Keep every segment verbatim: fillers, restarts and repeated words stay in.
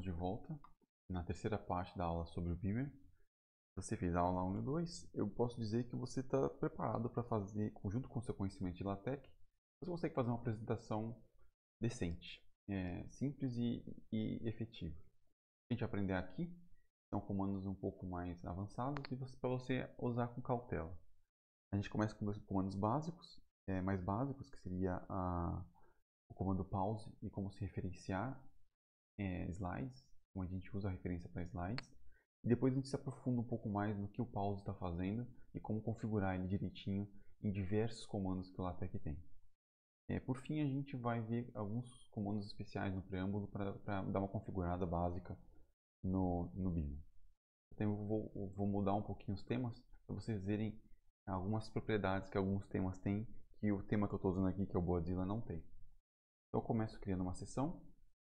de volta na terceira parte da aula sobre o Beamer. Você fez a aula um e dois, eu posso dizer que você está preparado para fazer, junto com o seu conhecimento de LaTeX, você consegue fazer uma apresentação decente, é, simples e, e efetiva. A gente aprender aqui são comandos um pouco mais avançados e para você usar com cautela. A gente começa com dois comandos básicos, é, mais básicos, que seria a, o comando pause e como se referenciar é, slides, como a gente usa a referência para slides. E depois a gente se aprofunda um pouco mais no que o pause está fazendo e como configurar ele direitinho em diversos comandos que o LaTeX tem. É, por fim, a gente vai ver alguns comandos especiais no preâmbulo para dar uma configurada básica no, no Beamer. Então eu vou, eu vou mudar um pouquinho os temas para vocês verem algumas propriedades que alguns temas têm que o tema que eu estou usando aqui, que é o Boadzilla, não tem. Então eu começo criando uma sessão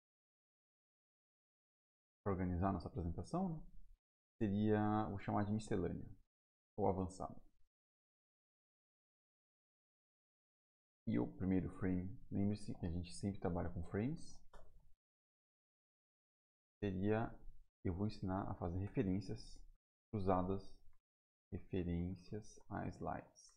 para organizar a nossa apresentação, né? Seria, vou chamar de miscelânea ou avançado. E o primeiro frame, lembre-se que a gente sempre trabalha com frames, seria, eu vou ensinar a fazer referências cruzadas, referências a slides.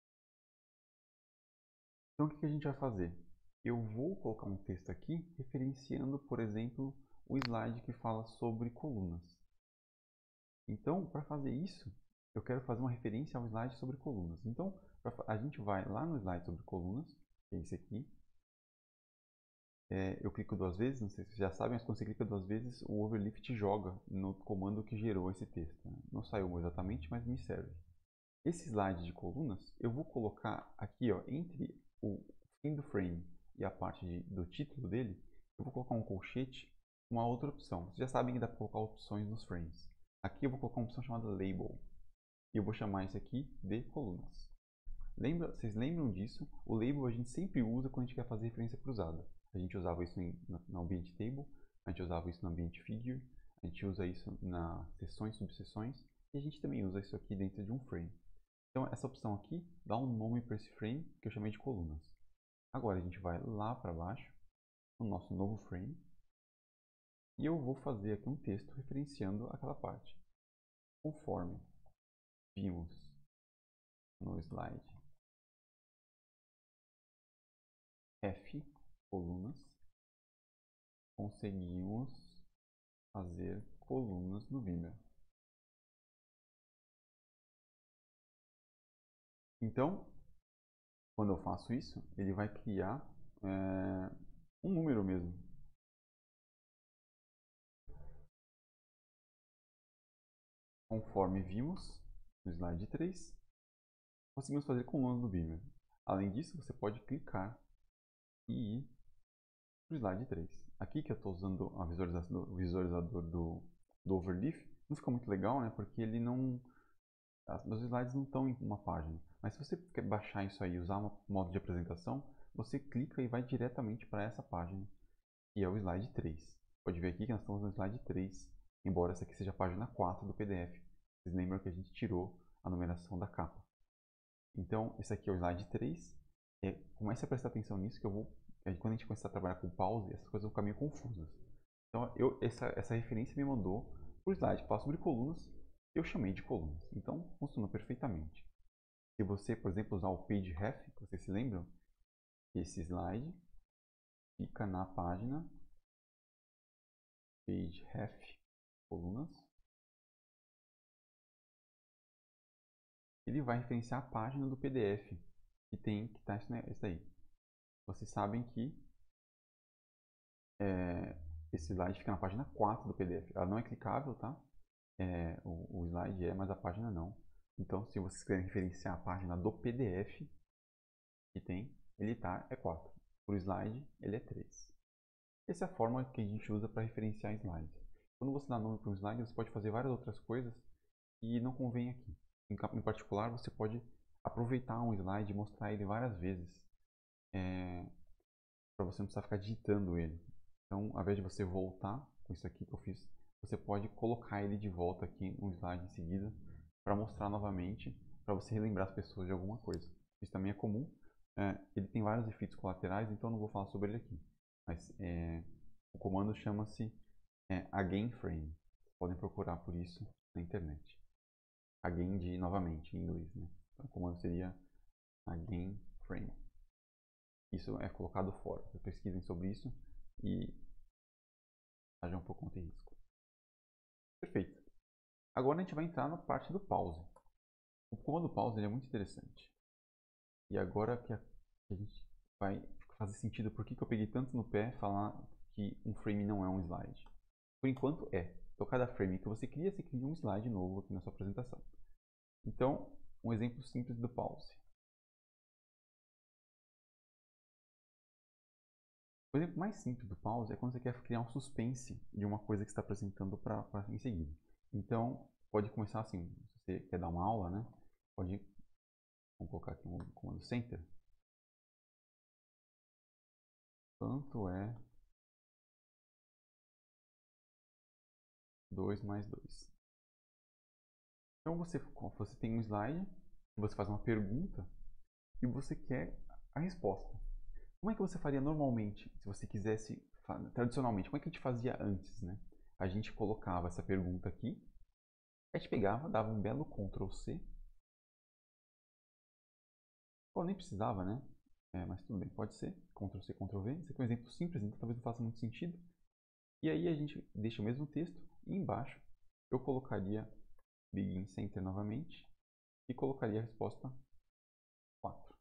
Então o que a gente vai fazer? Eu vou colocar um texto aqui referenciando, por exemplo, o slide que fala sobre colunas. Então, para fazer isso, eu quero fazer uma referência ao slide sobre colunas. Então, a gente vai lá no slide sobre colunas, que é esse aqui. É, eu clico duas vezes, não sei se vocês já sabem, mas quando você clica duas vezes, o overlift joga no comando que gerou esse texto. Não saiu exatamente, mas me serve. Esse slide de colunas, eu vou colocar aqui, ó, entre o fim do frame e a parte de, do título dele, eu vou colocar um colchete, uma outra opção. Vocês já sabem que dá para colocar opções nos frames. Aqui eu vou colocar uma opção chamada Label. E eu vou chamar isso aqui de colunas. Lembra, vocês lembram disso? O label a gente sempre usa quando a gente quer fazer referência cruzada. A gente usava isso em, no ambiente table, a gente usava isso no ambiente figure, a gente usa isso nas seções, subseções, e a gente também usa isso aqui dentro de um frame. Então essa opção aqui dá um nome para esse frame que eu chamei de colunas. Agora a gente vai lá para baixo, no nosso novo frame, e eu vou fazer aqui um texto referenciando aquela parte. Conforme vimos no slide F, colunas, conseguimos fazer colunas no Beamer. Então, quando eu faço isso, ele vai criar é, um número mesmo. Conforme vimos no slide três, conseguimos fazer colunas no Beamer. Além disso, você pode clicar e ir para o slide três. Aqui que eu estou usando a visualização, o visualizador do, do Overleaf, não fica muito legal, né? Porque ele não... Os slides não estão em uma página. Mas se você quer baixar isso aí e usar um modo de apresentação, você clica e vai diretamente para essa página, que é o slide três. Pode ver aqui que nós estamos no slide três, embora essa aqui seja a página quatro do P D F. Vocês lembram que a gente tirou a numeração da capa. Então, esse aqui é o slide três. É, comece a prestar atenção nisso, que eu vou, quando a gente começar a trabalhar com pause, essas coisas vão ficar meio confusas. Então, eu, essa, essa referência me mandou para o slide que fala sobre colunas, eu chamei de colunas. Então, funcionou perfeitamente. Se você, por exemplo, usar o PageRef, vocês se lembram? Esse slide fica na página PageRef, colunas. Ele vai referenciar a página do P D F que tem que está isso daí. Vocês sabem que é, esse slide fica na página quatro do P D F. Ela não é clicável, tá? É, o, o slide é, mas a página não. Então, se vocês quiserem referenciar a página do P D F que tem, ele tá, é quatro. Para o slide, ele é três. Essa é a forma que a gente usa para referenciar slides. Quando você dá nome para um slide, você pode fazer várias outras coisas que não convém aqui. Em particular, você pode aproveitar um slide e mostrar ele várias vezes, é, para você não precisar ficar digitando ele. Então, ao invés de você voltar com isso aqui que eu fiz, você pode colocar ele de volta aqui no slide em seguida para mostrar novamente, para você relembrar as pessoas de alguma coisa. Isso também é comum. É, ele tem vários efeitos colaterais, então eu não vou falar sobre ele aqui. Mas é, o comando chama-se é again frame. Vocês podem procurar por isso na internet. Again de novamente em inglês, né? Então o comando seria again frame. Isso é colocado fora. Vocês pesquisem sobre isso e ajam por conta e risco. Perfeito. Agora a gente vai entrar na parte do pause. O comando pause ele é muito interessante. E agora que a, que a gente vai fazer sentido por que, que eu peguei tanto no pé falar que um frame não é um slide. Por enquanto é. Então cada frame que você cria, você cria um slide novo aqui na sua apresentação. Então, um exemplo simples do pause. O exemplo mais simples do pause é quando você quer criar um suspense de uma coisa que você está apresentando para em seguida. Então, pode começar assim, se você quer dar uma aula, né? Pode, vamos colocar aqui um comando center. Quanto é dois mais dois? Então, você, você tem um slide, você faz uma pergunta e você quer a resposta. Como é que você faria normalmente, se você quisesse, tradicionalmente, como é que a gente fazia antes, né? A gente colocava essa pergunta aqui, a gente pegava, dava um belo control C. Pô, nem precisava, né? É, mas tudo bem, pode ser. control C, control V. Esse aqui é um exemplo simples, então talvez não faça muito sentido. E aí a gente deixa o mesmo texto e embaixo eu colocaria begin center novamente e colocaria a resposta quatro.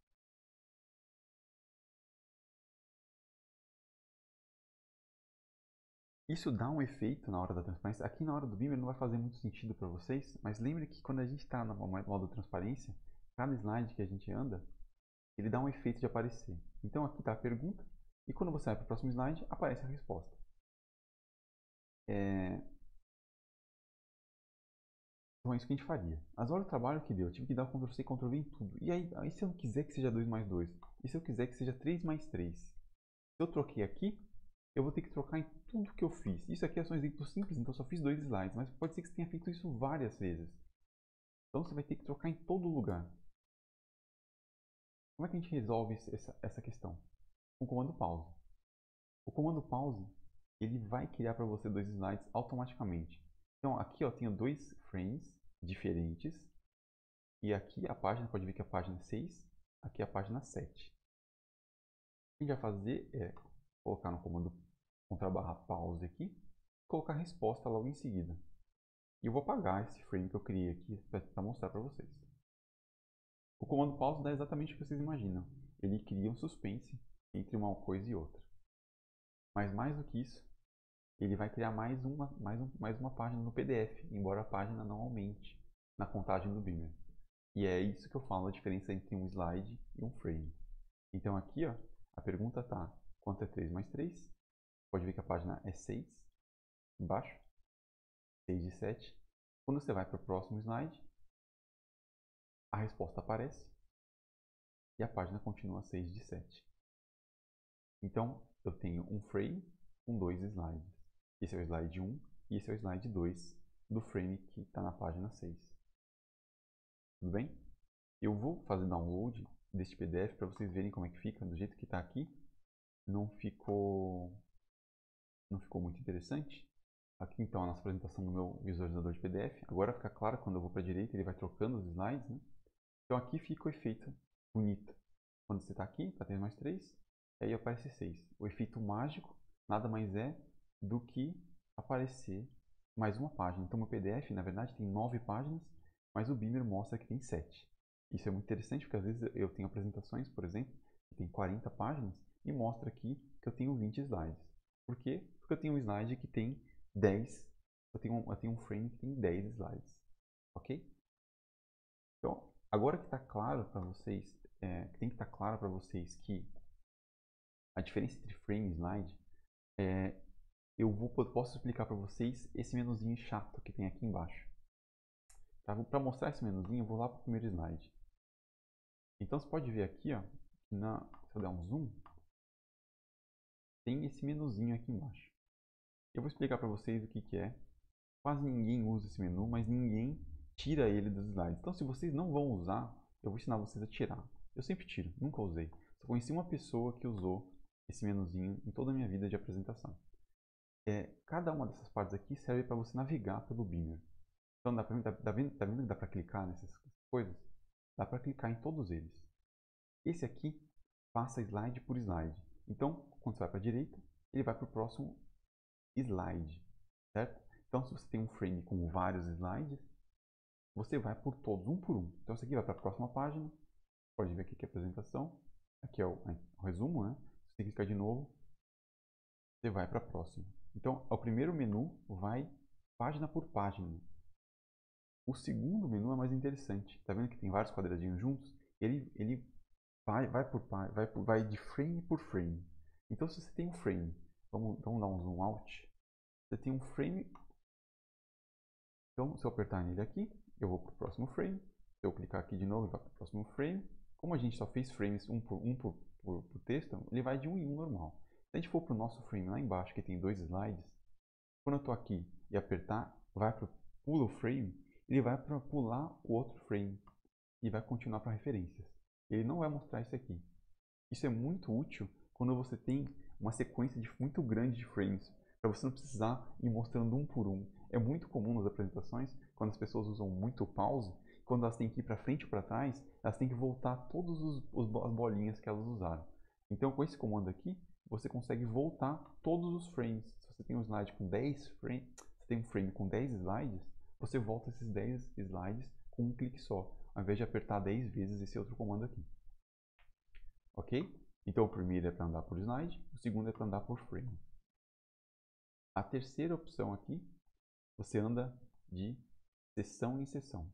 Isso dá um efeito na hora da transparência. Aqui na hora do Beamer não vai fazer muito sentido para vocês, mas lembre que quando a gente está no modo transparência, cada slide que a gente anda, ele dá um efeito de aparecer. Então aqui está a pergunta, e quando você vai para o próximo slide, aparece a resposta. É... Então é isso que a gente faria. Mas olha o trabalho que deu. Eu tive que dar control C e control V em tudo. E aí, aí se eu não quiser que seja dois mais dois? E se eu quiser que seja três mais três? Se eu troquei aqui, eu vou ter que trocar em tudo que eu fiz. Isso aqui é só um exemplo simples, então eu só fiz dois slides. Mas pode ser que você tenha feito isso várias vezes. Então você vai ter que trocar em todo lugar. Como é que a gente resolve essa, essa questão? Com o comando pause. O comando pause, ele vai criar para você dois slides automaticamente. Então aqui eu tenho dois frames diferentes. E aqui a página, pode ver que é a página seis, aqui é a página sete. O que a gente vai fazer é colocar no comando contra barra pause aqui, e colocar a resposta logo em seguida. E eu vou apagar esse frame que eu criei aqui para mostrar para vocês. O comando pause dá exatamente o que vocês imaginam. Ele cria um suspense entre uma coisa e outra. Mas mais do que isso, ele vai criar mais uma, mais um, mais uma página no P D F, embora a página não aumente na contagem do Beamer. E é isso que eu falo, a diferença entre um slide e um frame. Então aqui, ó, a pergunta está, quanto é três mais três? Pode ver que a página é seis, embaixo, seis de sete. Quando você vai para o próximo slide, a resposta aparece e a página continua seis de sete. Então, eu tenho um frame com dois slides. Esse é o slide um e esse é o slide dois do frame que está na página seis. Tudo bem? Eu vou fazer download deste P D F para vocês verem como é que fica. Do jeito que está aqui, não ficou, não ficou muito interessante. Aqui então a nossa apresentação no meu visualizador de P D F. Agora fica claro, quando eu vou para a direita, ele vai trocando os slides, né? Então aqui fica o efeito bonito. Quando você está aqui, está três mais três, e aí aparece seis. O efeito mágico nada mais é do que aparecer mais uma página. Então o P D F, na verdade, tem nove páginas, mas o Beamer mostra que tem sete. Isso é muito interessante, porque às vezes eu tenho apresentações, por exemplo, que tem quarenta páginas, e mostra aqui que eu tenho vinte slides. Por quê? Porque eu tenho um slide que tem dez, eu tenho um, eu tenho um frame que tem dez slides. Ok? Então, agora que está claro para vocês, é, tem que estar tá claro para vocês que a diferença entre frame e slide, é, eu vou, posso explicar para vocês esse menuzinho chato que tem aqui embaixo. Tá? Para mostrar esse menuzinho, eu vou lá para o primeiro slide. Então você pode ver aqui, ó, na, se eu der um zoom, tem esse menuzinho aqui embaixo. Eu vou explicar para vocês o que, que é. Quase ninguém usa esse menu, mas ninguém tira ele dos slides. Então se vocês não vão usar, eu vou ensinar vocês a tirar. Eu sempre tiro, nunca usei. Só conheci uma pessoa que usou esse menuzinho em toda a minha vida de apresentação. É, cada uma dessas partes aqui serve para você navegar pelo Beamer. Então, dá pra, dá, dá vendo, tá vendo que dá para clicar nessas coisas? Dá para clicar em todos eles. Esse aqui passa slide por slide. Então, quando você vai para a direita, ele vai para o próximo slide, certo? Então, se você tem um frame com vários slides, você vai por todos, um por um. Então, esse aqui vai para a próxima página. Pode ver aqui que é a apresentação. Aqui é o, o resumo, né? Se você clicar de novo, você vai para a próxima. Então, o primeiro menu vai página por página. O segundo menu é mais interessante. Tá vendo que tem vários quadradinhos juntos? Ele, ele vai, vai, por, vai, por, vai de frame por frame. Então, se você tem um frame, vamos, vamos dar um zoom out. Você tem um frame. Então, se eu apertar nele aqui, eu vou para o próximo frame. Se eu clicar aqui de novo, vai para o próximo frame. Como a gente só fez frames um por um por, por, por texto, ele vai de um em um normal. Se a gente for para o nosso frame lá embaixo, que tem dois slides, quando eu estou aqui e apertar, vai para o pulo frame, ele vai para pular o outro frame e vai continuar para referências. Ele não vai mostrar isso aqui. Isso é muito útil quando você tem uma sequência de, muito grande de frames, para você não precisar ir mostrando um por um. É muito comum nas apresentações, quando as pessoas usam muito pause, quando elas têm que ir para frente ou para trás, elas têm que voltar todas as bolinhas que elas usaram. Então, com esse comando aqui, você consegue voltar todos os frames. Se você tem um slide com dez frames, você tem um frame com dez slides, você volta esses dez slides com um clique só, ao invés de apertar dez vezes esse outro comando aqui. Ok? Então, o primeiro é para andar por slide, o segundo é para andar por frame. A terceira opção aqui, você anda de seção em seção.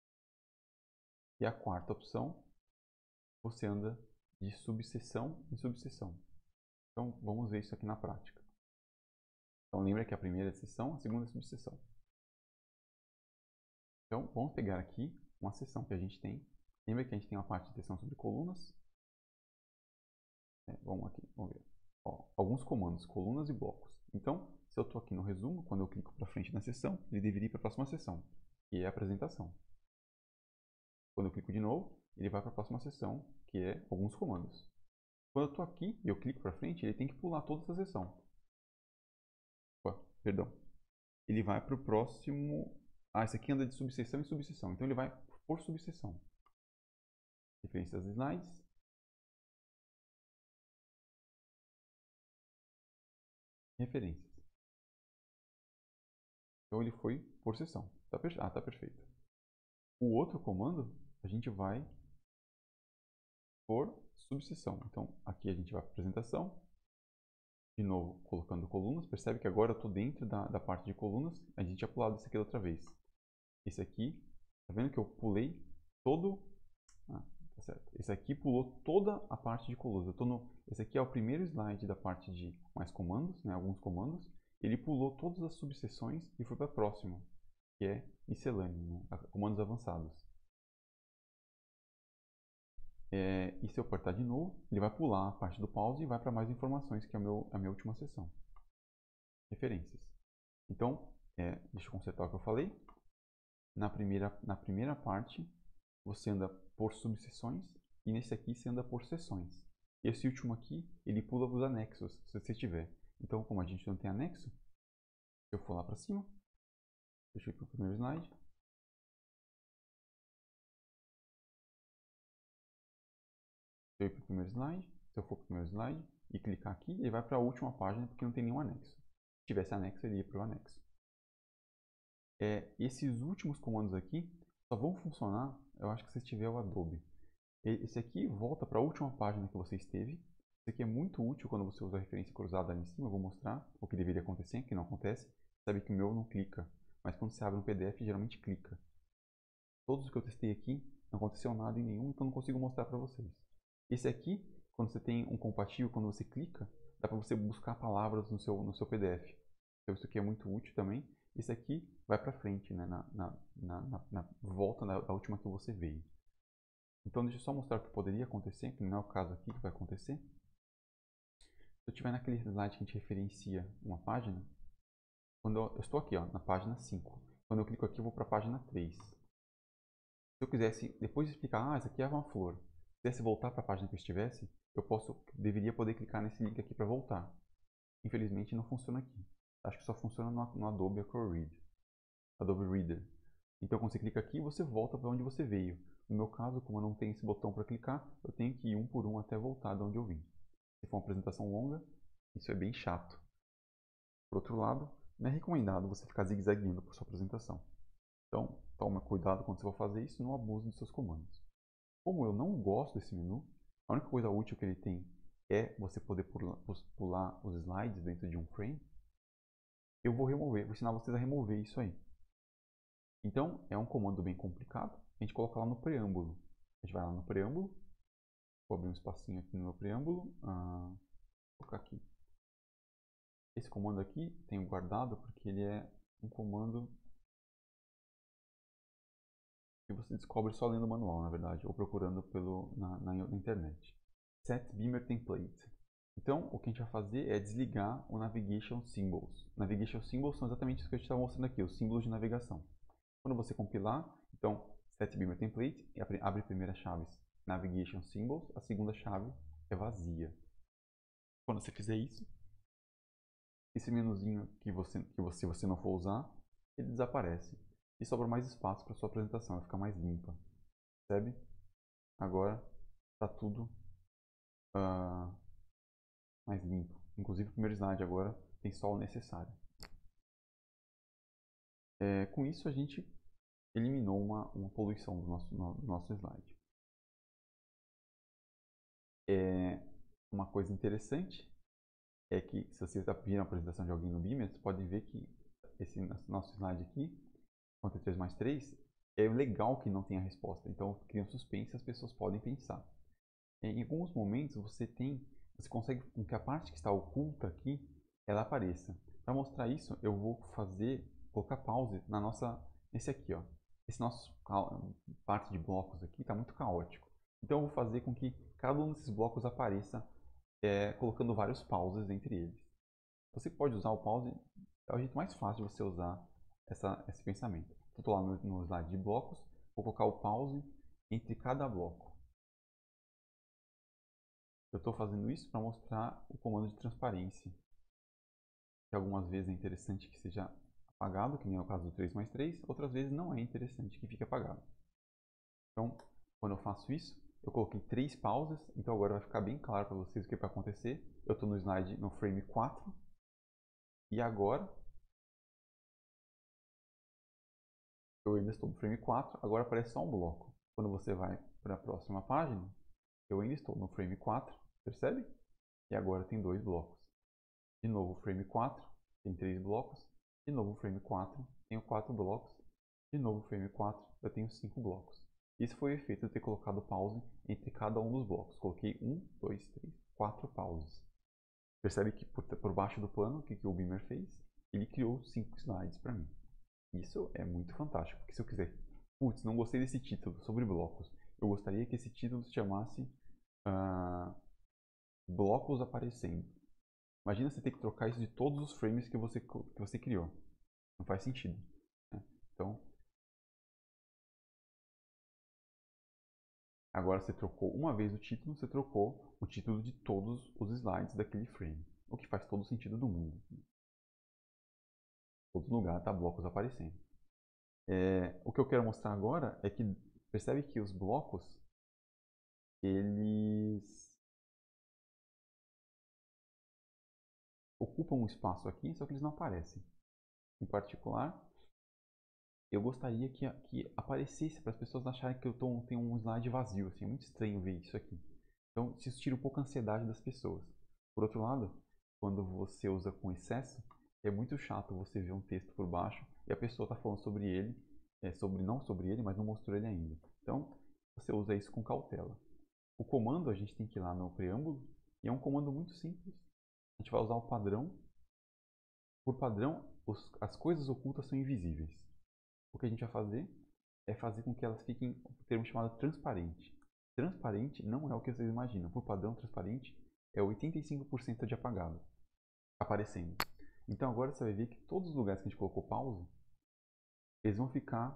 E a quarta opção, você anda de subseção em subseção. Então, vamos ver isso aqui na prática. Então, lembra que a primeira é seção, a segunda é subseção. Então, vamos pegar aqui uma seção que a gente tem. Lembra que a gente tem uma parte de seção sobre colunas. É, vamos aqui, vamos ver. Ó, alguns comandos, colunas e blocos. Então, se eu estou aqui no resumo, quando eu clico para frente na seção, ele deveria ir para a próxima seção, que é a apresentação. Quando eu clico de novo, ele vai para a próxima seção, que é alguns comandos. Quando eu estou aqui e eu clico para frente, ele tem que pular toda essa seção. Opa, perdão. Ele vai para o próximo... Ah, esse aqui anda de subseção em subseção. Então, ele vai por subseção. Referências das slides. Referências. Então, ele foi por seção. Tá per... Ah, tá perfeito. O outro comando, a gente vai por subseção. Então, aqui a gente vai para a apresentação. De novo, colocando colunas. Percebe que agora eu estou dentro da, da parte de colunas. A gente tinha pulado esse aqui da outra vez. Esse aqui, tá vendo que eu pulei todo... Ah, tá certo. Esse aqui pulou toda a parte de colunas. Eu tô no... Esse aqui é o primeiro slide da parte de mais comandos, né? Alguns comandos. Ele pulou todas as subseções e foi para a próxima, que é miscelâneo, né? Comandos avançados. É, e se eu apertar de novo, ele vai pular a parte do pause e vai para mais informações, que é a, meu, a minha última seção. Referências. Então, é, deixa eu consertar o que eu falei. Na primeira, na primeira parte, você anda por subseções e nesse aqui você anda por seções. Esse último aqui, ele pula os anexos, se você tiver. Então, como a gente não tem anexo, se eu for lá para cima, deixa eu ir para o primeiro slide. Se eu ir para o primeiro slide, se eu for para o primeiro slide e clicar aqui, ele vai para a última página porque não tem nenhum anexo. Se tivesse anexo, ele ia para o anexo. É, esses últimos comandos aqui só vão funcionar, eu acho que se tiver o Adobe. Esse aqui volta para a última página que você esteve. Esse aqui é muito útil quando você usa a referência cruzada ali em cima. Eu vou mostrar o que deveria acontecer, que não acontece. Sabe que o meu não clica, mas quando você abre um P D F, geralmente clica. Todos os que eu testei aqui, não aconteceu nada em nenhum, então não consigo mostrar para vocês. Esse aqui, quando você tem um compatível, quando você clica, dá para você buscar palavras no seu, no seu P D F. Então isso aqui é muito útil também. Esse aqui vai para frente, né, na, na, na, na volta da, da última que você veio. Então deixa eu só mostrar o que poderia acontecer, que não é o caso aqui que vai acontecer. Se eu estiver naquele slide que a gente referencia uma página, quando eu, eu estou aqui ó, na página cinco. Quando eu clico aqui eu vou para a página três. Se eu quisesse depois explicar, ah, essa aqui é uma flor, se eu quisesse voltar para a página que eu estivesse, eu posso, deveria poder clicar nesse link aqui para voltar. Infelizmente não funciona aqui. Acho que só funciona no, no Adobe Acrobat Reader. Adobe Reader. Então, quando você clica aqui, você volta para onde você veio. No meu caso, como eu não tenho esse botão para clicar, eu tenho que ir um por um até voltar de onde eu vim. Se for uma apresentação longa, isso é bem chato. Por outro lado, não é recomendado você ficar zigue-zagueando por sua apresentação. Então, tome cuidado quando você for fazer isso e não abuse dos seus comandos. Como eu não gosto desse menu, a única coisa útil que ele tem é você poder pular, pular os slides dentro de um frame. Eu vou remover, vou ensinar vocês a remover isso aí. Então, é um comando bem complicado. A gente coloca lá no preâmbulo. A gente vai lá no preâmbulo. Vou abrir um espacinho aqui no meu preâmbulo. Ah, vou colocar aqui. Esse comando aqui tenho guardado porque ele é um comando que você descobre só lendo o manual, na verdade, ou procurando pelo, na, na, na internet. Set Beamer Template. Então, o que a gente vai fazer é desligar o Navigation Symbols. Navigation Symbols são exatamente isso que a gente está mostrando aqui, os símbolos de navegação. Quando você compilar, então, Set Beamer Template, abre a primeira chave Navigation Symbols, a segunda chave é vazia. Quando você fizer isso, esse menuzinho que você, que você, você não for usar, ele desaparece. E sobra mais espaço para sua apresentação, vai ficar mais limpa. Percebe? Agora está tudo uh, mais limpo. Inclusive o primeiro slide agora tem só o necessário. É, com isso a gente eliminou uma, uma poluição do nosso, no, do nosso slide. É, uma coisa interessante é que se você está vendo a apresentação de alguém no Beamer, você pode ver que esse nosso slide aqui, Ctrl três mais três, é legal que não tenha resposta. Então cria um suspense e as pessoas podem pensar. Em alguns momentos você tem, você consegue que a parte que está oculta aqui, ela apareça. Para mostrar isso, eu vou fazer, colocar pause na nossa, nesse aqui, ó. Esse nosso parte de blocos aqui está muito caótico. Então eu vou fazer com que cada um desses blocos apareça, é, colocando vários pauses entre eles. Você pode usar o pause, é o jeito mais fácil de você usar essa, esse pensamento. Estou lá no, no slide de blocos, vou colocar o pause entre cada bloco. Eu estou fazendo isso para mostrar o comando de transparência, que algumas vezes é interessante que seja apagado, que nem é o caso do três mais três, outras vezes não é interessante que fique apagado. Então, quando eu faço isso, eu coloquei três pausas, então agora vai ficar bem claro para vocês o que vai acontecer. Eu estou no slide, no frame quatro, e agora eu ainda estou no frame quatro, agora aparece só um bloco. Quando você vai para a próxima página, eu ainda estou no frame quatro, percebe? E agora tem dois blocos. De novo, frame quatro, tem três blocos. De novo, frame quatro, tenho quatro blocos. De novo, frame quatro, eu tenho cinco blocos. Isso foi o efeito de ter colocado pause entre cada um dos blocos. Coloquei um, dois, três, quatro pauses. Percebe que por, por baixo do pano, o que, que o Beamer fez? Ele criou cinco slides para mim. Isso é muito fantástico, porque se eu quiser, putz, não gostei desse título sobre blocos, eu gostaria que esse título se chamasse uh, blocos aparecendo. Imagina você ter que trocar isso de todos os frames que você, que você criou. Não faz sentido. Né? Então, agora você trocou uma vez o título, você trocou o título de todos os slides daquele frame. O que faz todo sentido do mundo. Todo lugar está blocos aparecendo. É, o que eu quero mostrar agora é que percebe que os blocos eles ocupam um espaço aqui, só que eles não aparecem. Em particular, eu gostaria que, que aparecesse para as pessoas acharem que eu tô, tenho um slide vazio. Assim, é muito estranho ver isso aqui. Então, isso tira um pouco a ansiedade das pessoas. Por outro lado, quando você usa com excesso, é muito chato você ver um texto por baixo e a pessoa está falando sobre ele, é, sobre, não sobre ele, mas não mostrou ele ainda. Então, você usa isso com cautela. O comando, a gente tem que ir lá no preâmbulo, e é um comando muito simples. A gente vai usar o padrão. Por padrão, os, as coisas ocultas são invisíveis. O que a gente vai fazer é fazer com que elas fiquem um termo chamado transparente. Transparente não é o que vocês imaginam. Por padrão, transparente é oitenta e cinco por cento de apagado aparecendo. Então agora você vai ver que todos os lugares que a gente colocou pause, eles vão ficar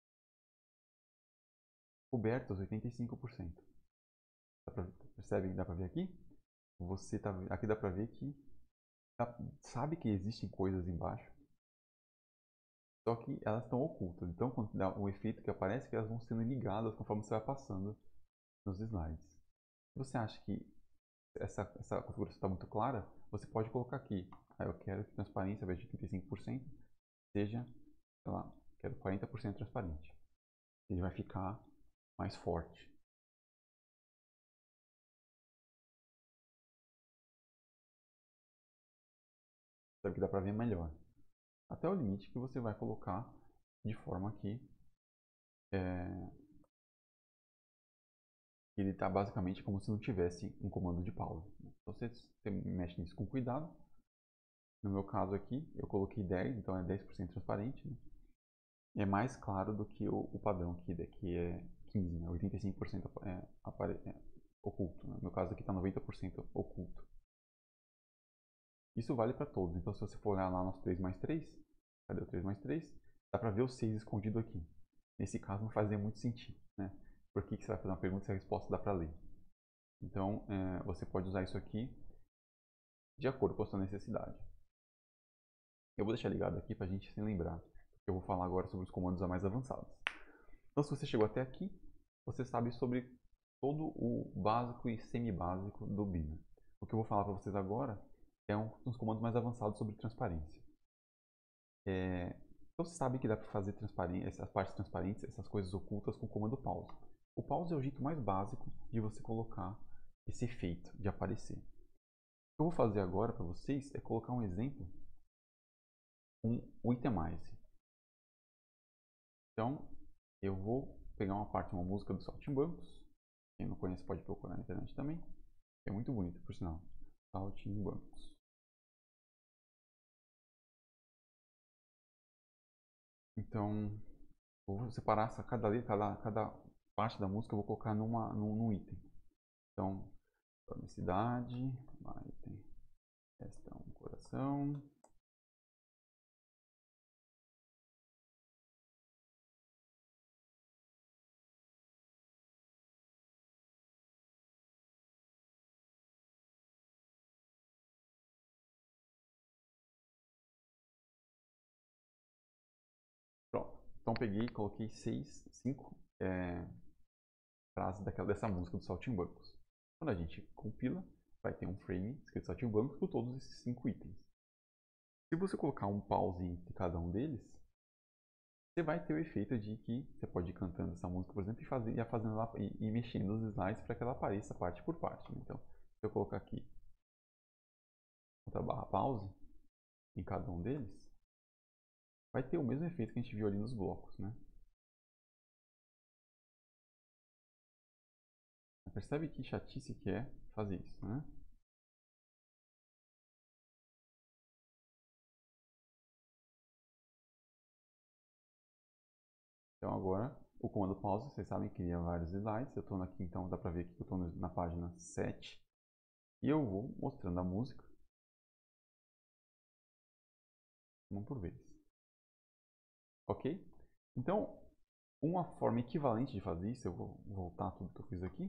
cobertos oitenta e cinco por cento. Dá pra, percebe? Dá para ver aqui? Você tá, aqui dá para ver que sabe que existem coisas embaixo, só que elas estão ocultas. Então, quando dá um efeito que aparece, que elas vão sendo ligadas conforme você vai passando nos slides. Se você acha que essa, essa configuração está muito clara, você pode colocar aqui. Aí eu quero que transparência, ao invés de trinta e cinco por cento, seja, sei lá, quero quarenta por cento transparente. Ele vai ficar mais forte. Sabe que dá para ver melhor. Até o limite que você vai colocar de forma que é, ele está basicamente como se não tivesse um comando de pausa. Então você, você mexe nisso com cuidado. No meu caso aqui, eu coloquei dez, então é dez por cento transparente. Né? É mais claro do que o, o padrão aqui, que é quinze, né? oitenta e cinco por cento é, é oculto. Né? No meu caso aqui está noventa por cento oculto. Isso vale para todos. Então se você for olhar lá no três mais três, cadê o três mais três? Dá para ver o seis escondido aqui. Nesse caso não fazia muito sentido. Né? Por que, que você vai fazer uma pergunta se a resposta dá para ler? Então é, você pode usar isso aqui de acordo com a sua necessidade. Eu vou deixar ligado aqui para a gente se lembrar. Eu vou falar agora sobre os comandos mais avançados. Então se você chegou até aqui, você sabe sobre todo o básico e semi-básico do Beamer. O que eu vou falar para vocês agora é um dos comandos mais avançados sobre transparência. É, então você sabe que dá para fazer essas partes transparentes, essas coisas ocultas com o comando pause. O pause é o jeito mais básico de você colocar esse efeito de aparecer. O que eu vou fazer agora para vocês é colocar um exemplo com o Itemize. Então eu vou pegar uma parte de uma música do Saltimbancos. Quem não conhece pode procurar na internet também. É muito bonito, por sinal. Saltimbancos. Então, vou separar essa, cada letra, cada, cada parte da música eu vou colocar numa, num, num item. Então, cidade, item, resta um coração. Pronto. Então peguei e coloquei seis, cinco é, frases daquela, dessa música do Saltimbancos. Quando a gente compila, vai ter um frame escrito Saltimbancos com todos esses cinco itens. Se você colocar um pause entre cada um deles, você vai ter o efeito de que você pode ir cantando essa música, por exemplo, e, fazer, e, fazendo lá, e, e mexendo os slides para que ela apareça parte por parte. Então, se eu colocar aqui outra barra pause em cada um deles, vai ter o mesmo efeito que a gente viu ali nos blocos. Né? Percebe que chatice que é fazer isso, né? Então agora, o comando pause, vocês sabem que cria vários slides. Eu estou aqui, então dá para ver que eu estou na página sete. E eu vou mostrando a música, uma por vez. Ok? Então, uma forma equivalente de fazer isso, eu vou voltar tudo que eu fiz aqui,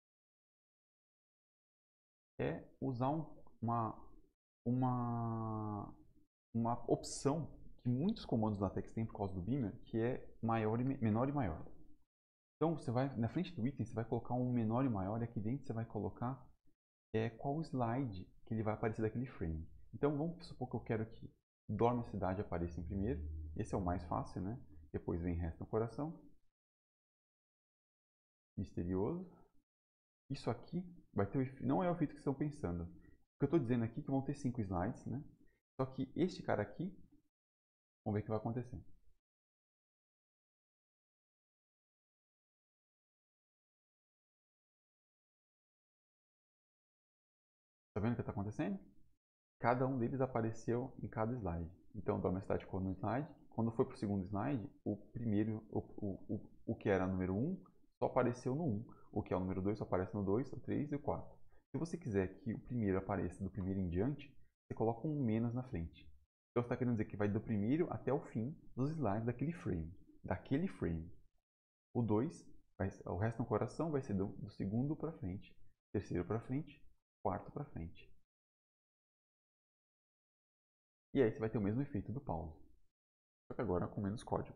é usar um, uma, uma, uma opção que muitos comandos do LaTeX têm por causa do Beamer, que é maior e menor e maior. Então, você vai, na frente do item, você vai colocar um menor e maior, e aqui dentro você vai colocar é, qual o slide que ele vai aparecer daquele frame. Então, vamos supor que eu quero que Dorme a Cidade apareça em primeiro. Esse é o mais fácil, né? Depois vem Resta no Coração. Misterioso. Isso aqui vai ter o, não é o efeito que estão pensando. O que eu estou dizendo aqui é que vão ter cinco slides, né? Só que este cara aqui, vamos ver o que vai acontecer. Tá vendo o que está acontecendo? Cada um deles apareceu em cada slide. Então, Dorme a Cidade ficou no slide. Quando foi para o segundo slide, o primeiro, o, o, o, o que era número um, só apareceu no um. O que é o número dois só aparece no dois, no três e o quatro. Se você quiser que o primeiro apareça do primeiro em diante, você coloca um menos na frente. Então, você está querendo dizer que vai do primeiro até o fim dos slides daquele frame. Daquele frame. O dois, o resto no coração vai ser do, do segundo para frente, terceiro para frente, quarto para frente. E aí você vai ter o mesmo efeito do pause. Só que agora com menos código.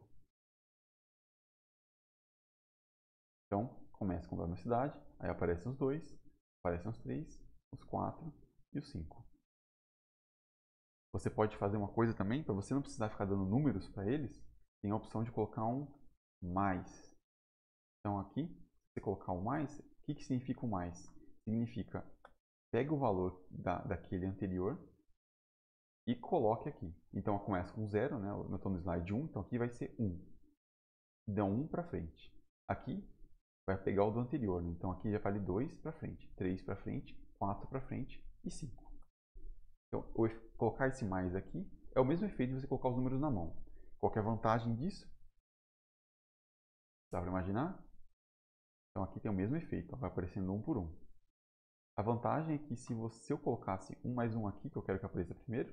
Então, começa com velocidade, aí aparecem os dois, aparecem os três, os quatro e os cinco. Você pode fazer uma coisa também, para você não precisar ficar dando números para eles, tem a opção de colocar um mais. Então aqui, se você colocar o mais, o que, que significa o mais? Significa, pega o valor da, daquele anterior e coloque aqui. Então começa com zero, né? Eu estou no slide um, então aqui vai ser um. Dá um para frente. Aqui vai pegar o do anterior, né? Então aqui já vale dois para frente, três para frente, quatro para frente e cinco. Então, colocar esse mais aqui é o mesmo efeito de você colocar os números na mão. Qual que é a vantagem disso? Dá para imaginar? Então aqui tem o mesmo efeito, ó, vai aparecendo um por um. A vantagem é que se, você, se eu colocasse um mais um aqui, que eu quero que apareça primeiro,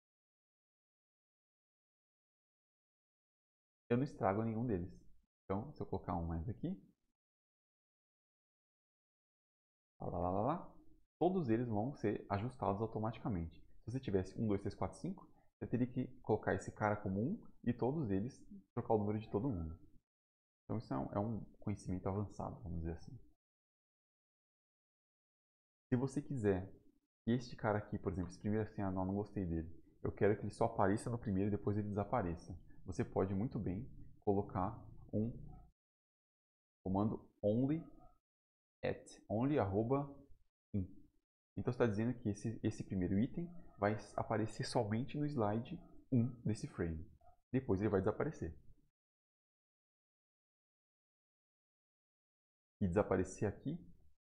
eu não estrago nenhum deles. Então, se eu colocar um mais aqui, lá, lá, lá, lá, todos eles vão ser ajustados automaticamente. Se você tivesse um, dois, três, quatro, cinco, você teria que colocar esse cara como um e todos eles trocar o número de todo mundo. Então isso é um, é um conhecimento avançado, vamos dizer assim. Se você quiser que este cara aqui, por exemplo, esse primeiro assim, ah não, não gostei dele, eu quero que ele só apareça no primeiro e depois ele desapareça. Você pode muito bem colocar um comando only at, only arroba in. Então está dizendo que esse, esse primeiro item vai aparecer somente no slide um desse frame. Depois ele vai desaparecer. E desaparecer aqui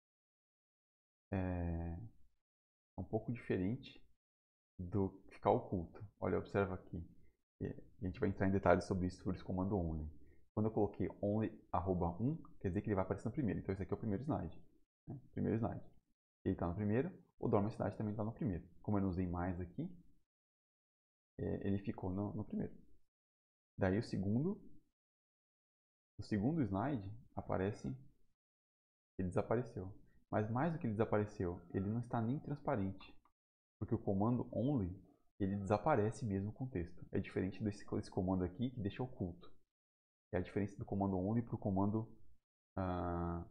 é um pouco diferente do ficar oculto. Olha, observa aqui. A gente vai entrar em detalhes sobre isso, sobre esse comando only. Quando eu coloquei only arroba um, quer dizer que ele vai aparecer no primeiro. Então esse aqui é o primeiro slide. Né? Primeiro slide. Ele está no primeiro, o dormicidade também está no primeiro. Como eu não usei mais aqui, ele ficou no, no primeiro. Daí o segundo, o segundo slide aparece, ele desapareceu. Mas mais do que ele desapareceu, ele não está nem transparente. Porque o comando only, ele desaparece mesmo com o texto. É diferente desse, desse comando aqui que deixa oculto. É a diferença do comando only para o comando uh,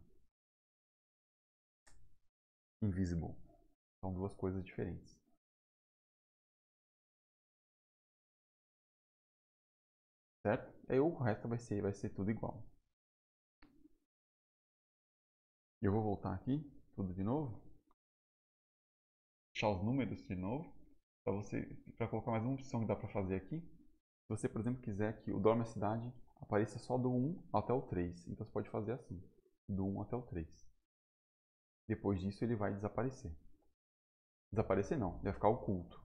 invisible. São duas coisas diferentes. Certo? Aí o resto vai ser, vai ser tudo igual. Eu vou voltar aqui, tudo de novo. Deixar os números de novo. Para você, para colocar mais uma opção que dá para fazer aqui. Se você, por exemplo, quiser que o Dorme a Cidade apareça só do um até o três. Então você pode fazer assim. Do um até o três. Depois disso ele vai desaparecer. Desaparecer não, vai ficar oculto.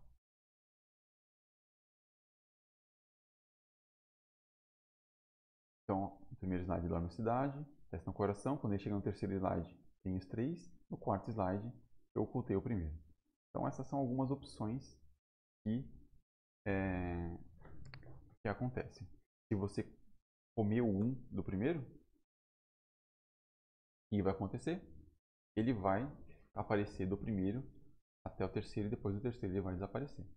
Então, no primeiro slide dorme a cidade, testa no coração. Quando ele chega no terceiro slide, tem os três. No quarto slide, eu ocultei o primeiro. Então, essas são algumas opções que, é, que acontecem. Se você comer o um do primeiro, o que vai acontecer? Ele vai aparecer do primeiro até o terceiro e depois do terceiro ele vai desaparecer.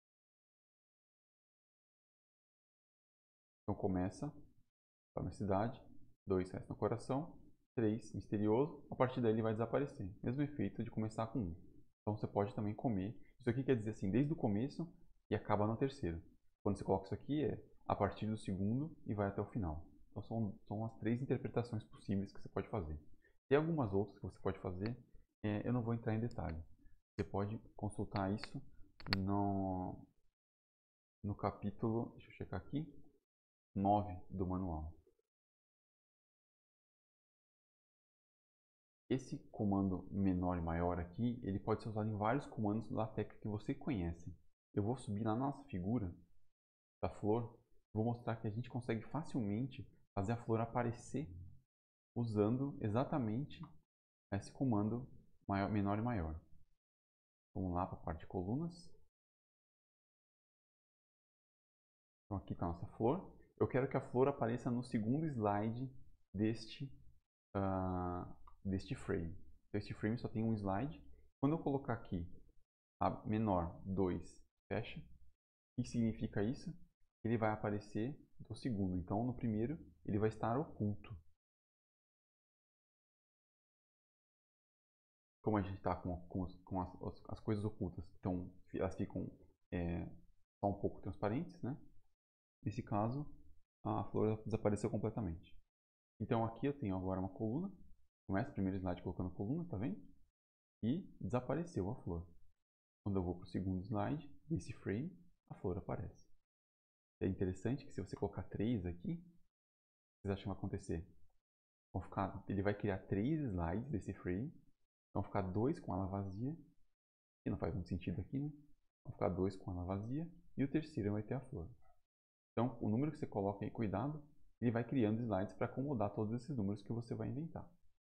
Então começa na cidade, dois resta no coração, três misterioso, a partir daí ele vai desaparecer. Mesmo efeito de começar com um. Então você pode também comer. Isso aqui quer dizer assim, desde o começo e acaba no terceiro. Quando você coloca isso aqui é a partir do segundo e vai até o final. Então são, são as três interpretações possíveis que você pode fazer. Tem algumas outras que você pode fazer, é, eu não vou entrar em detalhe. Você pode consultar isso no, no capítulo, deixa eu checar aqui, nove do manual. Esse comando menor e maior aqui, ele pode ser usado em vários comandos do LaTeX que você conhece. Eu vou subir lá na nossa figura da flor, vou mostrar que a gente consegue facilmente fazer a flor aparecer usando exatamente esse comando maior, menor e maior. Vamos lá para a parte de colunas. Então aqui está a nossa flor. Eu quero que a flor apareça no segundo slide deste, uh, deste frame. Então, este frame só tem um slide. Quando eu colocar aqui a menor dois, fecha. que significa isso? Ele vai aparecer no segundo. Então, no primeiro, ele vai estar oculto. Como a gente está com, com, com as, as, as coisas ocultas, então elas ficam é, só um pouco transparentes, né? Nesse caso, a flor desapareceu completamente. Então aqui eu tenho agora uma coluna. Começa o primeiro slide colocando coluna, tá vendo? E desapareceu a flor. Quando eu vou para o segundo slide, desse frame, a flor aparece. É interessante que se você colocar três aqui, vocês acham que vai acontecer? Vão ficar, ele vai criar três slides desse frame. Vão ficar dois com ela vazia, que não faz muito sentido aqui, né? Vão ficar dois com ela vazia, e o terceiro vai ter a flor. Então, o número que você coloca aí, cuidado, ele vai criando slides para acomodar todos esses números que você vai inventar.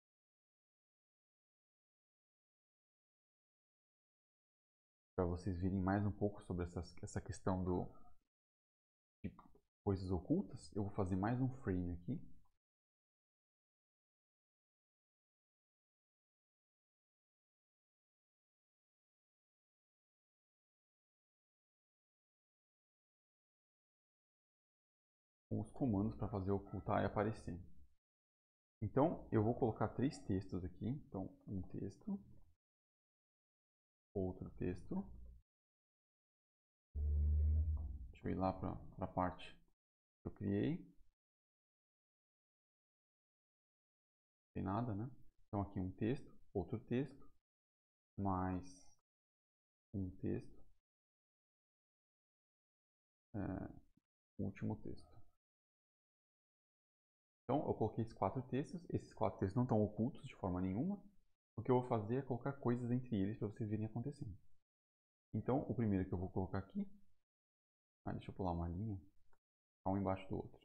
Para vocês verem mais um pouco sobre essas, essa questão do, de coisas ocultas, eu vou fazer mais um frame aqui. Com os comandos para fazer ocultar e aparecer. Então, eu vou colocar três textos aqui. Então, um texto, outro texto. Deixa eu ir lá para a parte que eu criei. Não tem nada, né? Então, aqui um texto, outro texto, mais um texto, é, último texto. Então, eu coloquei esses quatro textos. Esses quatro textos não estão ocultos de forma nenhuma. O que eu vou fazer é colocar coisas entre eles para vocês verem acontecendo. Então, o primeiro que eu vou colocar aqui... Ah, deixa eu pular uma linha. Um embaixo do outro.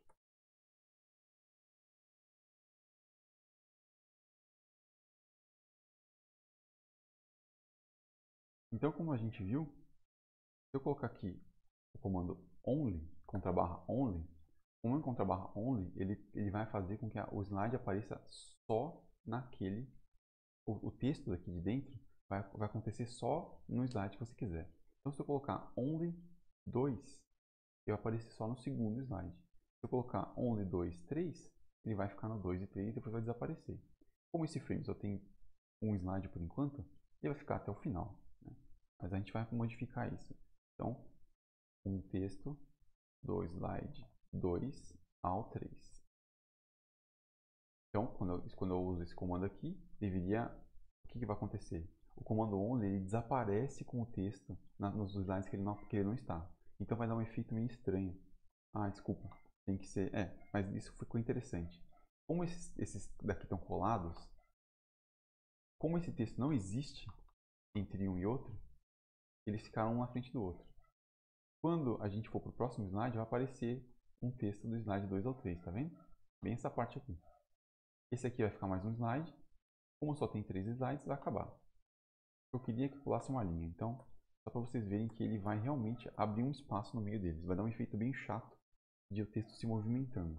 Então, como a gente viu, se eu colocar aqui o comando only, contra barra only, o contra barra only, ele, ele vai fazer com que a, o slide apareça só naquele... O, o texto daqui de dentro vai, vai acontecer só no slide que você quiser. Então, se eu colocar only dois, ele vai aparecer só no segundo slide. Se eu colocar only dois, três, ele vai ficar no dois e três e depois vai desaparecer. Como esse frame só tem um slide por enquanto, ele vai ficar até o final, né? Mas a gente vai modificar isso. Então, um texto, dois slide, dois ao três. Então, quando eu, quando eu uso esse comando aqui, deveria... O que, que vai acontecer? O comando only ele desaparece com o texto na, nos slides que ele, não, que ele não está. Então vai dar um efeito meio estranho. Ah, desculpa. Tem que ser... É, mas isso ficou interessante. Como esses, esses daqui estão colados, como esse texto não existe entre um e outro, eles ficaram um na frente do outro. Quando a gente for para o próximo slide, vai aparecer um texto do slide dois ao três, tá vendo? Bem essa parte aqui. Esse aqui vai ficar mais um slide. Como só tem três slides, vai acabar. Eu queria que pulasse uma linha, então, só para vocês verem que ele vai realmente abrir um espaço no meio deles. Vai dar um efeito bem chato de o texto se movimentando.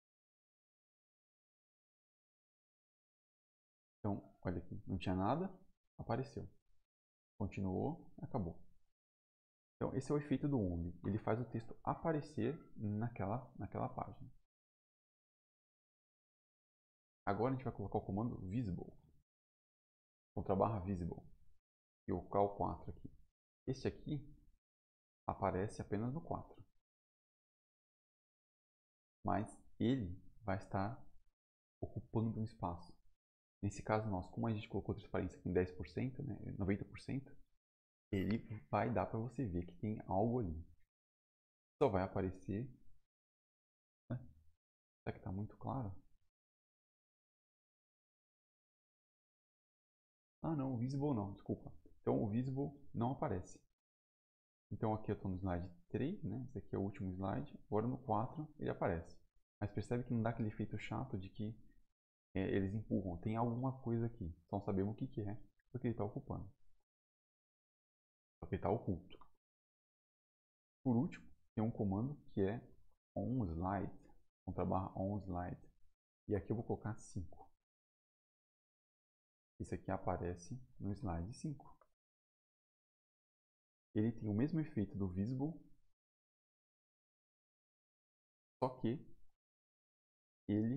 Então, olha aqui, não tinha nada, apareceu. Continuou, acabou. Então, esse é o efeito do only. Ele faz o texto aparecer naquela, naquela página. Agora a gente vai colocar o comando visible. Contra barra visible. E eu vou colocar o quatro aqui. Este aqui aparece apenas no quatro. Mas ele vai estar ocupando um espaço. Nesse caso nosso, como a gente colocou transparência aqui em dez por cento, né, noventa por cento, ele vai dar para você ver que tem algo ali. Só vai aparecer... Né? Será que está muito claro? Ah não, o visible não, desculpa. Então o visible não aparece. Então aqui eu estou no slide três, né? Esse aqui é o último slide. Agora no quatro ele aparece. Mas percebe que não dá aquele efeito chato de que é, eles empurram. Tem alguma coisa aqui. Só não sabemos o que, que é, porque ele está ocupando. Porque ele está oculto. Por último, tem um comando que é onSlide, contra barra onSlide. E aqui eu vou colocar cinco. Esse aqui aparece no slide cinco. Ele tem o mesmo efeito do visible, Só que ele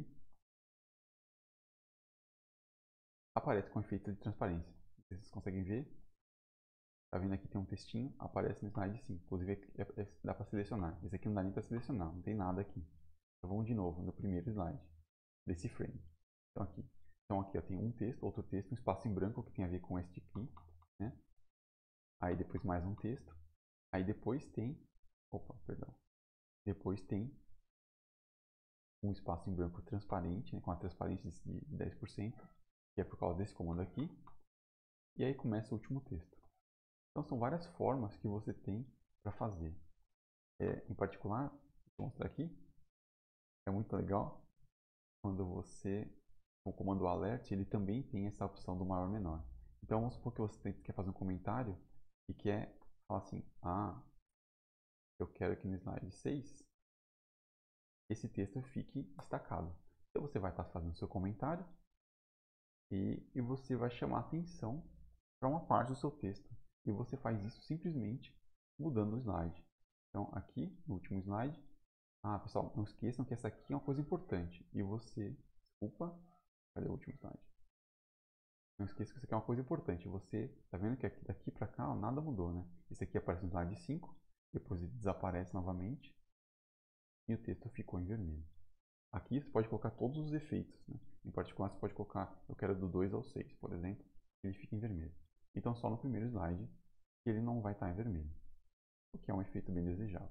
aparece com efeito de transparência. Vocês conseguem ver? Tá vendo aqui tem um textinho, aparece no slide sim. Inclusive é, é, dá para selecionar. Esse aqui não dá nem para selecionar, não tem nada aqui. Então vamos de novo no primeiro slide desse frame. Então aqui, então aqui ó, tem um texto, outro texto, um espaço em branco que tem a ver com este aqui, né? Aí depois mais um texto. Aí depois tem, opa, perdão. Depois tem um espaço em branco transparente, né, com a transparência de dez por cento, que é por causa desse comando aqui. E aí começa o último texto. Então são várias formas que você tem para fazer. É, em particular, vou mostrar aqui, é muito legal quando você, com o comando alert, ele também tem essa opção do maior menor. Então vamos supor que você quer fazer um comentário e quer falar assim, ah, eu quero que no slide seis esse texto fique destacado. Então você vai estar fazendo seu comentário e, e você vai chamar atenção para uma parte do seu texto. E você faz isso simplesmente mudando o slide. Então aqui, no último slide, ah pessoal, não esqueçam que essa aqui é uma coisa importante. E você, desculpa, cadê o último slide? Não esqueça que isso aqui é uma coisa importante. Você, está vendo que aqui, daqui para cá ó, nada mudou, né? Esse aqui aparece no slide cinco, depois ele desaparece novamente e o texto ficou em vermelho. Aqui você pode colocar todos os efeitos, né? Em particular você pode colocar, eu quero do dois ao seis, por exemplo, ele fica em vermelho. Então só no primeiro slide que ele não vai estar em vermelho, o que é um efeito bem desejável.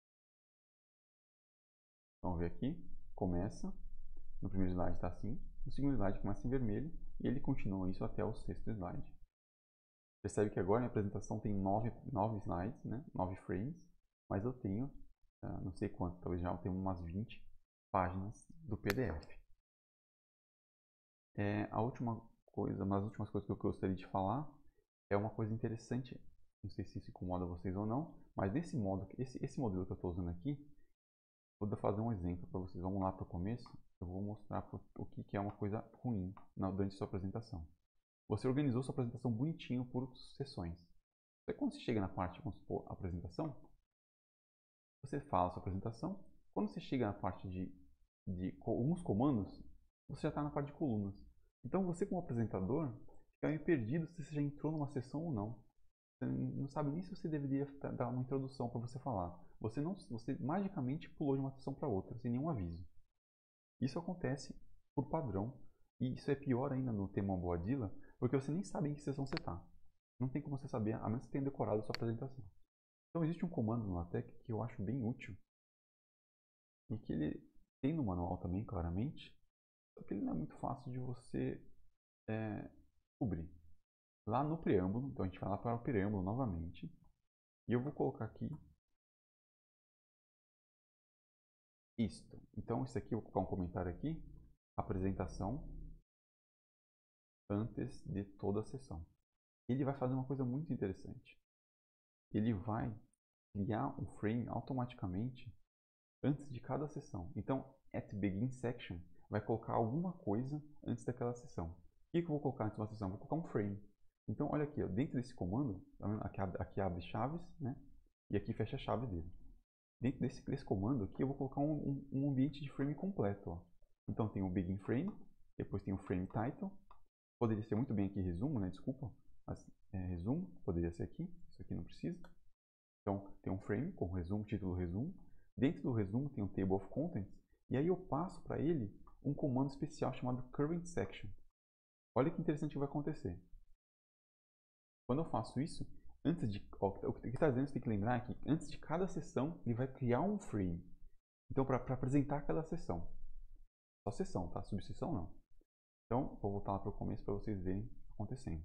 Vamos ver aqui, começa, no primeiro slide está assim, no segundo slide começa em vermelho e ele continua isso até o sexto slide. Percebe que agora a minha apresentação tem nove, nove slides, né? nove frames, mas eu tenho, uh, não sei quanto, talvez já eu tenha umas vinte páginas do P D F. É, a última coisa, uma das últimas coisas que eu gostaria de falar é uma coisa interessante, não sei se isso incomoda vocês ou não, mas nesse modo, esse, esse modelo que eu estou usando aqui, vou fazer um exemplo para vocês. Vamos lá para o começo, eu vou mostrar o que, que é uma coisa ruim na, durante a sua apresentação. Você organizou sua apresentação bonitinho por sessões. Aí, quando você chega na parte, vamos supor, apresentação, você fala a sua apresentação. Quando você chega na parte de, de alguns comandos, você já está na parte de colunas. Então você como apresentador fica meio perdido se você já entrou numa sessão ou não. Você não sabe nem se você deveria dar uma introdução para você falar. Você, não, você magicamente pulou de uma sessão para outra, sem nenhum aviso. Isso acontece por padrão. E isso é pior ainda no tema Boadilla, porque você nem sabe em que sessão você está. Não tem como você saber, a menos que você tenha decorado a sua apresentação. Então existe um comando no LaTeX que eu acho bem útil. E que ele tem no manual também, claramente. Só que ele não é muito fácil de você é, cobrir. Lá no preâmbulo, então a gente vai lá para o preâmbulo novamente. E eu vou colocar aqui isto. Então isso aqui, eu vou colocar um comentário aqui. Apresentação antes de toda a sessão. Ele vai fazer uma coisa muito interessante. Ele vai criar um frame automaticamente antes de cada sessão. Então, at begin section vai colocar alguma coisa antes daquela sessão. O que eu vou colocar antes de uma sessão? Vou colocar um frame. Então, olha aqui, ó, dentro desse comando, aqui, aqui abre chaves, né? E aqui fecha a chave dele. Dentro desse, desse comando aqui, eu vou colocar um, um, um ambiente de frame completo. Ó. Então, tem o begin frame, depois tem o frame title. Poderia ser muito bem aqui resumo, né? Desculpa. Mas, é, resumo, poderia ser aqui. Isso aqui não precisa. Então, tem um frame com resumo, título, resumo. Dentro do resumo tem um table of contents. E aí eu passo para ele um comando especial chamado current section. Olha que interessante que vai acontecer. Quando eu faço isso, antes de, ó, o que está dizendo, você tem que lembrar que antes de cada sessão, ele vai criar um frame. Então, para apresentar aquela sessão. Só sessão, tá? Subseção não. Então, vou voltar lá para o começo para vocês verem acontecendo.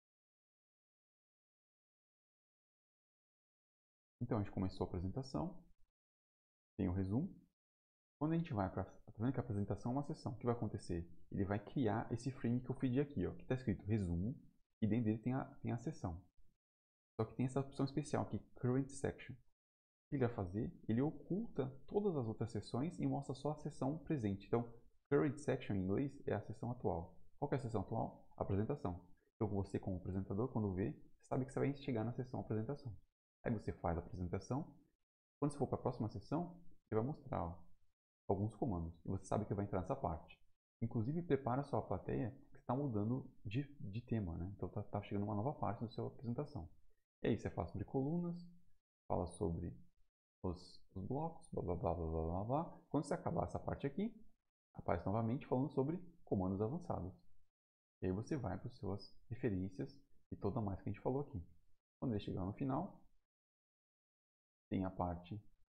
Então, a gente começou a apresentação. Tem o resumo. Quando a gente vai para a apresentação é uma sessão, o que vai acontecer? Ele vai criar esse frame que eu pedi aqui, ó, que está escrito resumo, e dentro dele tem a, tem a sessão. Só que tem essa opção especial aqui, current section. O que ele vai fazer? Ele oculta todas as outras sessões e mostra só a sessão presente. Então, current section em inglês é a sessão atual. Qual que é a sessão atual? A apresentação. Então, você como apresentador, quando vê, sabe que você vai chegar na sessão apresentação. Aí você faz a apresentação. Quando você for para a próxima sessão, ele vai mostrar, ó, alguns comandos. E você sabe que vai entrar nessa parte. Inclusive, prepara a sua plateia que está mudando de, de tema, né? Então, está tá chegando uma nova parte da sua apresentação. E aí, você fala sobre colunas, fala sobre os, os blocos, blá, blá, blá, blá, blá, blá, blá. Quando você acabar essa parte aqui, aparece novamente falando sobre comandos avançados. E aí você vai para as suas referências e toda a mais que a gente falou aqui. Quando ele chegar no final, tem a parte,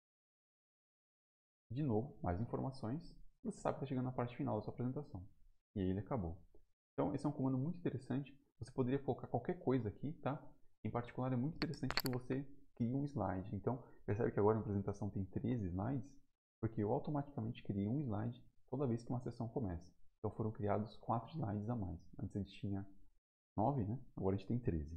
de novo, mais informações. Você sabe que está chegando na parte final da sua apresentação. E aí ele acabou. Então, esse é um comando muito interessante. Você poderia colocar qualquer coisa aqui, tá? Em particular, é muito interessante que você crie um slide. Então, percebe que agora a apresentação tem treze slides? Porque eu automaticamente criei um slide toda vez que uma sessão começa. Então, foram criados quatro slides a mais. Antes a gente tinha nove, né? Agora a gente tem treze.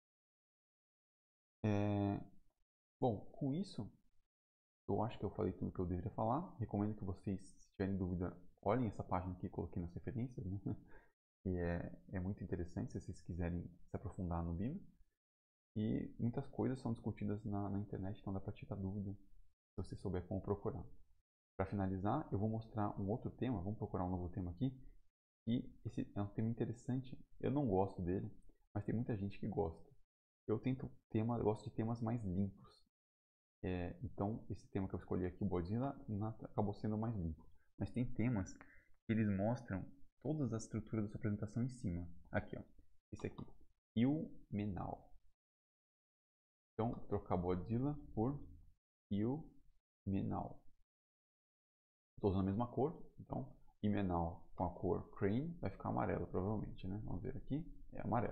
É... Bom, com isso, eu acho que eu falei tudo que eu deveria falar. Recomendo que vocês, se tiverem dúvida, olhem essa página que coloquei nas referências, né? E é, é muito interessante se vocês quiserem se aprofundar no Beamer. E muitas coisas são discutidas na, na internet, então dá para tirar dúvida se você souber como procurar. Para finalizar, eu vou mostrar um outro tema, vamos procurar um novo tema aqui. E esse é um tema interessante, eu não gosto dele, mas tem muita gente que gosta. Eu tento tema, eu gosto de temas mais limpos. É, então, esse tema que eu escolhi aqui, o Godzilla, acabou sendo mais limpo. Mas tem temas que eles mostram todas as estruturas da sua apresentação em cima. Aqui, ó. Esse aqui. Ilmenau. Então, vou trocar Godzilla por Ilmenau. Estou usando a mesma cor, então Ilmenau com a cor Crane vai ficar amarelo, provavelmente, né? Vamos ver aqui, é amarelo.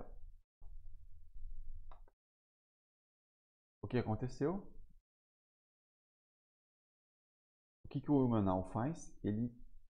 O que aconteceu? O que, que o Ilmenau faz? Ele...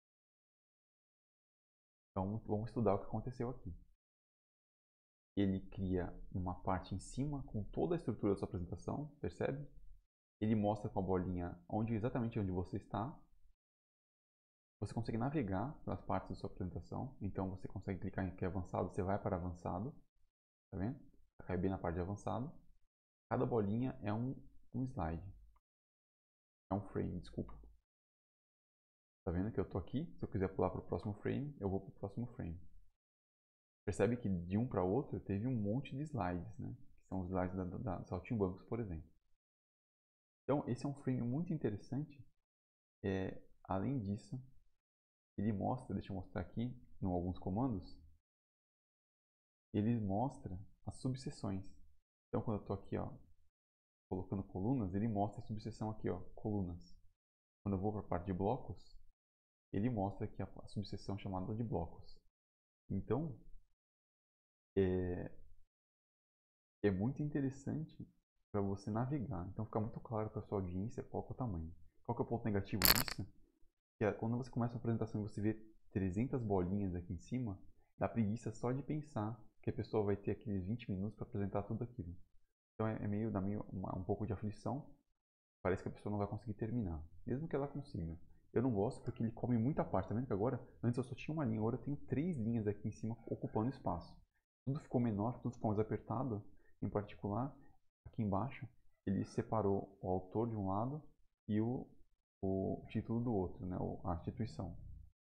Então, vamos estudar o que aconteceu aqui. Ele cria uma parte em cima com toda a estrutura da sua apresentação, percebe? Ele mostra com a bolinha onde, exatamente onde você está. Você consegue navegar pelas partes da sua apresentação, então você consegue clicar em aqui avançado, você vai para avançado, tá vendo? Cai bem na parte de avançado. Cada bolinha é um, um slide, é um frame, desculpa. Tá vendo que eu tô aqui? Se eu quiser pular para o próximo frame, eu vou para o próximo frame. Percebe que de um para outro teve um monte de slides, né? Que são os slides da, da, da Saltimbancos, por exemplo. Então, esse é um frame muito interessante. É, além disso, ele mostra, deixa eu mostrar aqui, em alguns comandos, ele mostra as subseções. Então, quando eu estou aqui, ó, colocando colunas, ele mostra a subseção aqui, ó, colunas. Quando eu vou para a parte de blocos, ele mostra aqui a, a subseção chamada de blocos. Então, é, é muito interessante para você navegar. Então, fica muito claro para a sua audiência qual é o tamanho. Qual que é o ponto negativo disso? Que é, quando você começa uma apresentação e você vê trezentas bolinhas aqui em cima, dá preguiça só de pensar que a pessoa vai ter aqueles vinte minutos para apresentar tudo aquilo. Então é, é meio, dá meio uma, um pouco de aflição. Parece que a pessoa não vai conseguir terminar, mesmo que ela consiga. Eu não gosto porque ele come muita parte. Tá vendo que agora, antes eu só tinha uma linha, agora eu tenho três linhas aqui em cima ocupando espaço. Tudo ficou menor, tudo ficou mais apertado. Em particular, aqui embaixo, ele separou o autor de um lado e o, o título do outro, né? A instituição.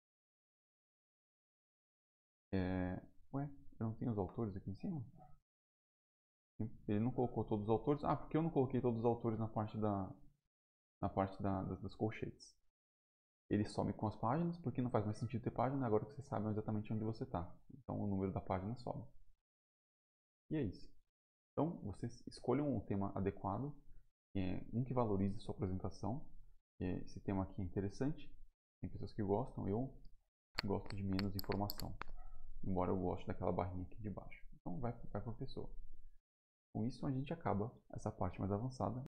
É... Ué, eu não tenho os autores aqui em cima? Ele não colocou todos os autores. Ah, porque eu não coloquei todos os autores na parte da, na parte da, das colchetes. Ele some com as páginas, porque não faz mais sentido ter página, agora que você sabe exatamente onde você está. Então o número da página sobe. E é isso. Então, vocês escolham um tema adequado, é, um que valorize a sua apresentação. É, esse tema aqui é interessante, tem pessoas que gostam, eu gosto de menos informação, embora eu goste daquela barrinha aqui de baixo. Então vai, vai por pessoa. Com isso a gente acaba essa parte mais avançada.